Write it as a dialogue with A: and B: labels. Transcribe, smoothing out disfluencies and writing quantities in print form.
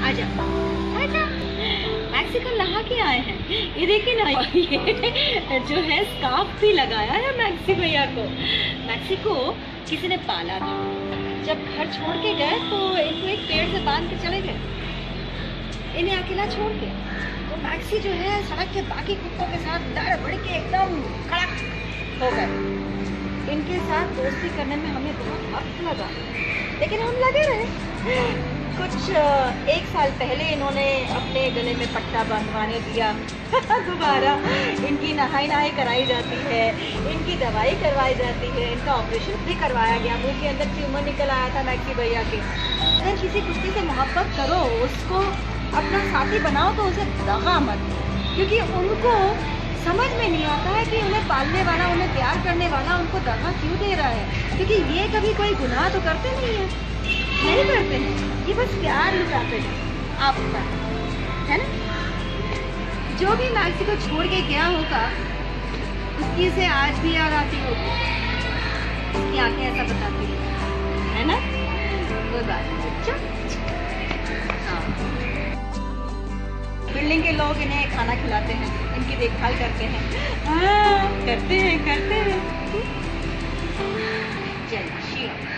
A: आजा आजा। मैक्सी को नहा के आए हैं। ये देखिए ना, ये जो है स्कार्फ भी लगाया है मैक्सी भैया को। मैक्सी को किसी ने पाला था। जब घर छोड़ के गए तो इनको एक पेड़ से बांध के चले गए, इन्हें अकेला छोड़ के। तो मैक्सी जो है सड़क के बाकी कुत्तों के साथ डर बढ़ के एकदम कड़क हो गए। इनके साथ दोस्ती करने में हमें बहुत वक्त लगा, लेकिन हम लगे रहे। कुछ 1 साल पहले इन्होंने अपने गले में पट्टा बांधवाने दिया। दोबारा इनकी नहाई कराई जाती है, इनकी दवाई करवाई जाती है, इनका ऑपरेशन भी करवाया गया। मुंह के अंदर ट्यूमर निकल आया था मैक्सी भैया के। अगर किसी कुत्ते से मोहब्बत करो, उसको अपना साथी बनाओ, तो उसे दगा मत, क्योंकि उनको समझ में नहीं आता है कि उन्हें पालने वाला, उन्हें प्यार करने वाला उनको दगा क्यों दे रहा है। क्योंकि ये कभी कोई गुनाह तो करते नहीं है, नहीं करते हैं, ये बस प्यार लुटाते हैं आपका, है ना। जो भी मैक्सी को छोड़ के गया होगा, उसकी से आज भी याद आती होगी, उसकी आंखें ऐसा बताती है ना। कोई बात नहीं, हाँ। बिल्डिंग के लोग इन्हें खाना खिलाते हैं, इनकी देखभाल करते हैं। हाँ, करते हैं। जय श्री राम।